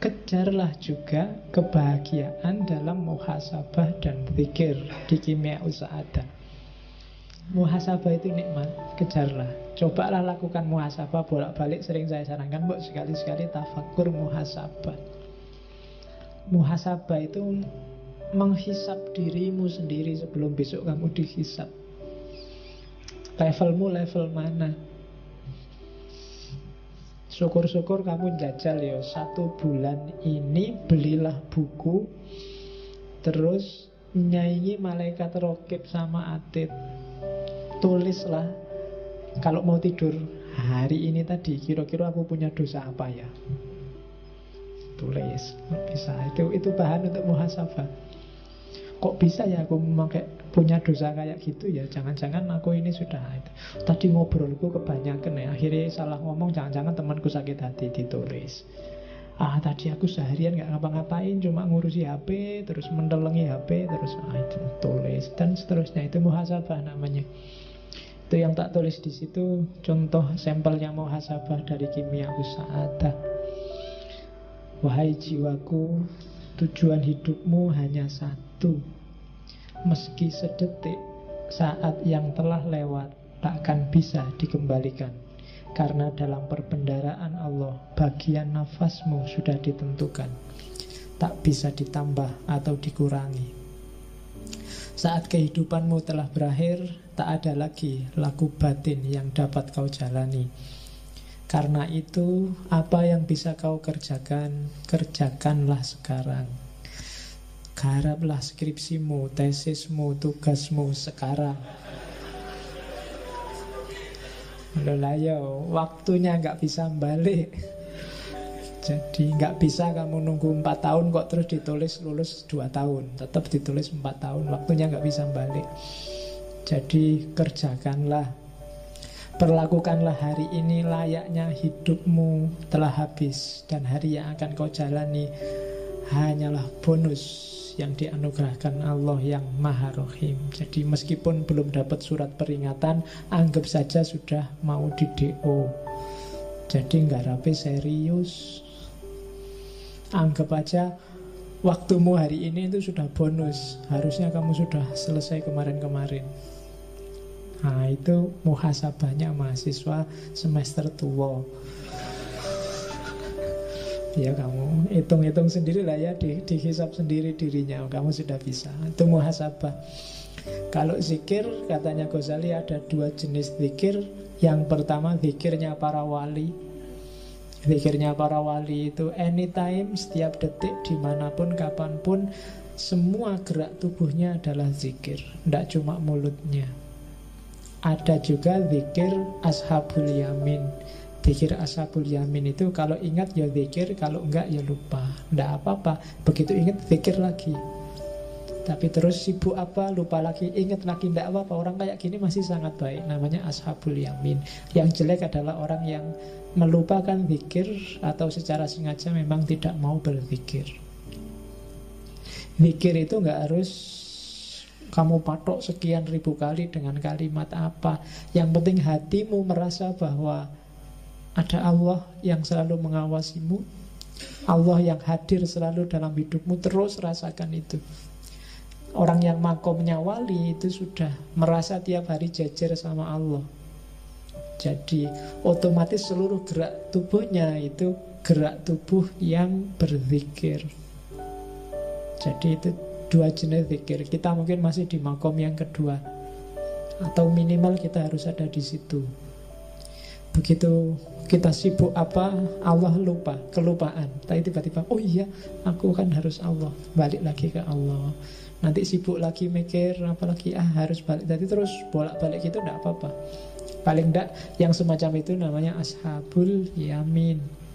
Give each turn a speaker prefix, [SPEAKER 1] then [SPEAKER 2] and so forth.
[SPEAKER 1] kejarlah juga kebahagiaan dalam muhasabah dan zikir di kimia sa'adah. Muhasabah itu nikmat, kejarlah. Cobalah lakukan muhasabah bolak-balik. Sering saya sarankan, buat sekali-sekali tafakur muhasabah. Muhasabah itu menghisap dirimu sendiri sebelum besok kamu dihisap. Levelmu level mana? Syukur-syukur kamu jajal ya, 1 bulan ini belilah buku, terus nyaingi malaikat rokib sama atid. Tulislah, kalau mau tidur hari ini tadi, kira-kira aku punya dosa apa ya? Tulis, bisa. Itu bahan untuk muhasabah. Kok bisa ya aku memakai punya dosa kayak gitu ya? Jangan-jangan aku ini sudah tadi ngobrolku kebanyakan ya, akhirnya salah ngomong, jangan-jangan temanku sakit hati. Ditulis. Tadi aku seharian gak ngapa-ngapain, cuma ngurusi HP, terus mendelengi HP, terus itu tulis, dan seterusnya. Itu muhasabah namanya. Itu yang tak tulis di situ, contoh sampelnya muhasabah dari kimia sa'adah. Wahai jiwaku, tujuan hidupmu hanya satu. Meski sedetik, saat yang telah lewat takkan bisa dikembalikan. Karena dalam perbendaharaan Allah, bagian nafasmu sudah ditentukan, tak bisa ditambah atau dikurangi. Saat kehidupanmu telah berakhir, tak ada lagi laku batin yang dapat kau jalani. Karena itu, apa yang bisa kau kerjakan, kerjakanlah sekarang. Garaplah skripsimu, tesismu, tugasmu sekarang. Loh ya, waktunya nggak bisa balik. Jadi nggak bisa kamu nunggu 4 tahun kok terus ditulis lulus 2 tahun. Tetap ditulis 4 tahun, waktunya nggak bisa balik. Jadi kerjakanlah, perlakukanlah hari ini layaknya hidupmu telah habis, dan hari yang akan kau jalani hanyalah bonus yang dianugerahkan Allah yang Maha Rahim. Jadi meskipun belum dapat surat peringatan, anggap saja sudah mau di DO. Jadi ngarape serius. Anggap aja waktumu hari ini itu sudah bonus. Harusnya kamu sudah selesai kemarin-kemarin. Nah itu muhasabahnya mahasiswa semester tua. Ya kamu hitung-hitung sendiri lah ya, dihisap sendiri dirinya. Kamu sudah bisa. Itu muhasabah. Kalau zikir, katanya Ghazali ada 2 jenis zikir. Yang pertama zikirnya para wali. Zikirnya para wali itu anytime, setiap detik, dimanapun, kapanpun, semua gerak tubuhnya adalah zikir, tidak cuma mulutnya. Ada juga zikir ashabul yamin. Zikir ashabul yamin itu kalau ingat ya zikir, kalau enggak ya lupa. Tidak apa-apa, begitu ingat zikir lagi. Tapi terus sibuk apa, lupa lagi, ingat lagi, tidak apa-apa. Orang kayak gini masih sangat baik, namanya ashabul yamin. Yang jelek adalah orang yang melupakan zikir atau secara sengaja memang tidak mau berzikir. Zikir itu enggak harus kamu patok sekian ribu kali dengan kalimat apa. Yang penting hatimu merasa bahwa ada Allah yang selalu mengawasimu, Allah yang hadir selalu dalam hidupmu. Terus rasakan itu. Orang yang makomnya wali itu sudah merasa tiap hari jajar sama Allah. Jadi otomatis seluruh gerak tubuhnya itu gerak tubuh yang berzikir. Jadi itu 2 jenis zikir. Kita mungkin masih di makom yang kedua, atau minimal kita harus ada di situ. Begitu kita sibuk apa, Allah lupa, kelupaan. Tapi tiba-tiba, oh iya, aku kan harus Allah. Balik lagi ke Allah. Nanti sibuk lagi mikir, apalagi harus balik. Jadi terus bolak-balik gitu, tidak apa-apa. Paling tidak yang semacam itu namanya ashabul yamin.